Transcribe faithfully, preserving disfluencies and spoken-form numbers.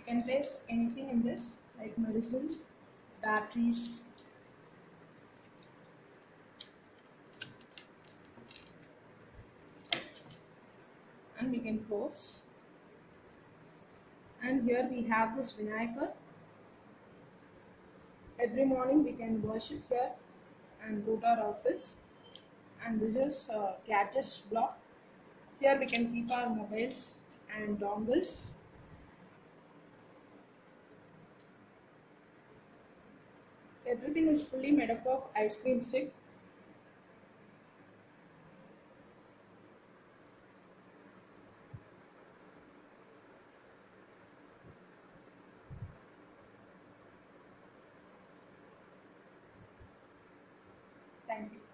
can place anything in this, like medicines, batteries, and we can close. And here we have this Vinayakar. Every morning we can worship here and go to our office. And this is a gadgets block. Here we can keep our mobiles and dongles. Everything is fully made up of ice cream stick. Thank you.